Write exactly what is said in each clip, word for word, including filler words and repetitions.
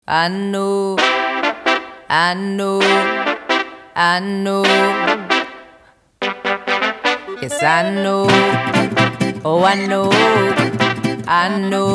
I know, I know, I know. Yes, I know. Oh, I know, I know.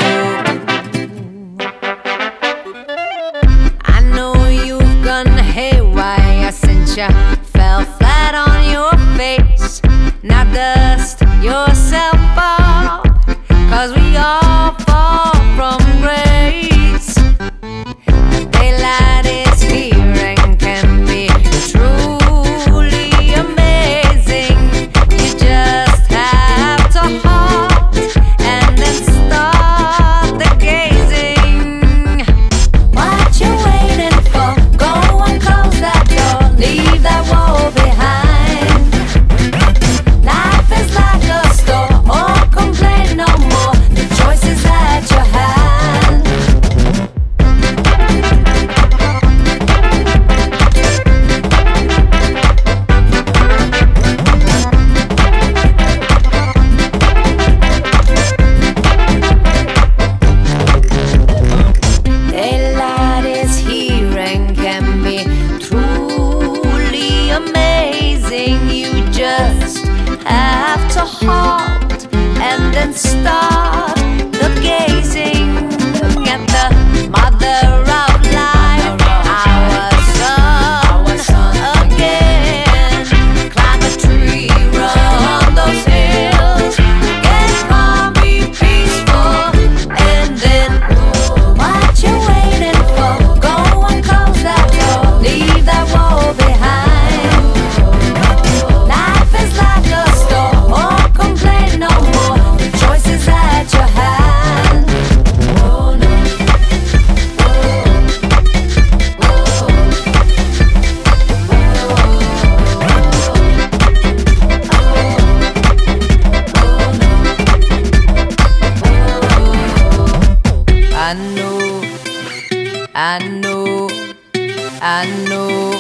I know you've gone haywire since you fell flat on your face. Now dust yourself off, 'cause we all fall from grace. Daylight is here and can be truly amazing. You just have to halt and then start the gazing. What you waiting for? Go and close that door, leave that wall behind. Life is like a store, oh, complain no more. The choice is at your hand. Daylight is here and can be truly amazing. You just have to halt and then start the gazing at the mother of life, our sun again. Climb a tree, run those hills, get calm, be peaceful, and then what you waiting for? Go and close that door, leave that wall behind. Life is like a store, oh, complain no more. The choice is at your hand. Oh no. I know, I know, I know.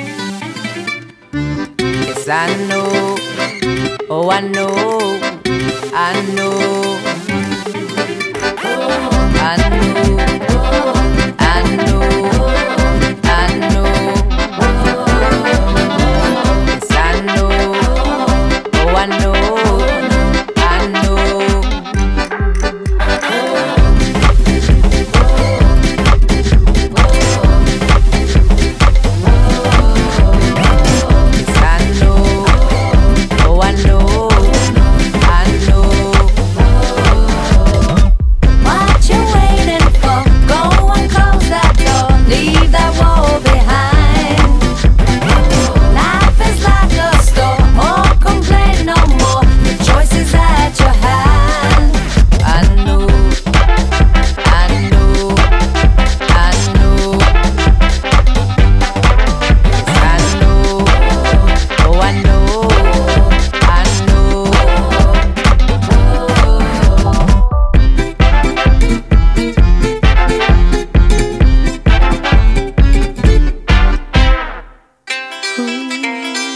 Yes, I know. Oh, I know, I know. I know, I know, I know. Yes, I know. Oh, I know, I know. Ooh.